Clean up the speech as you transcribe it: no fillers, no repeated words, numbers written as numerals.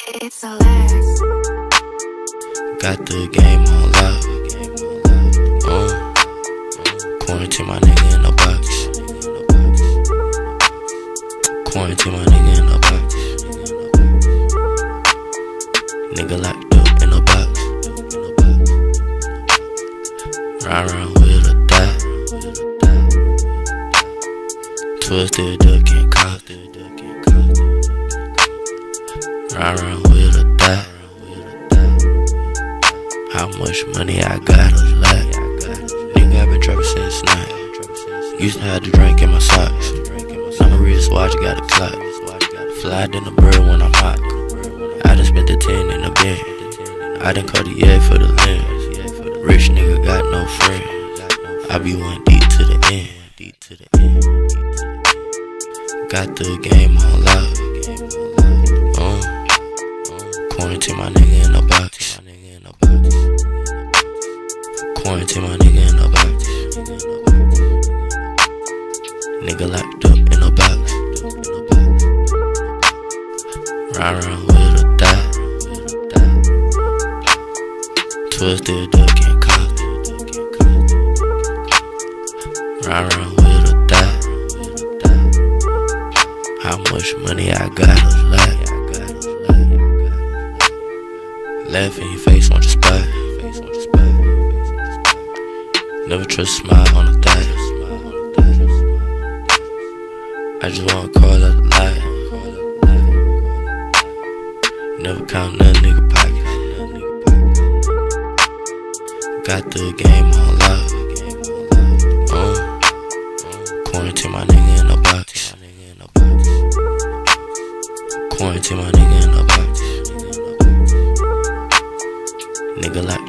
It's a Lex. Got the game on lock. Quarantine my nigga in the box. Quarantine my nigga in the box. Nigga locked up in the box. Ride around with a thot. Twisted duck and cock. Ride around with a thot. How much money I got a lot. Nigga, I been trapping since night. Used to have the drink in my socks. On the wristwatch, got a clock. Fly in the bird when I'm hot. I done spent the 10 in the bin. I done caught the egg for the lens. Rich nigga got no friends. I be one deep to the end. Got the game on lock. Quarantine my nigga in the box. Quarantine my nigga in the box. Nigga locked up in the box. Ride around with a thot. Twisted duck and cock. Ride around with a thot. How much money I got a lot. Laugh in your face, want your spot. Never trust a smile on the thigh. I just want cars out the lot. Never count nothing, nigga pockets. Got the game on lock. Quarantine my nigga in the box. Quarantine my nigga in the box. Nigga like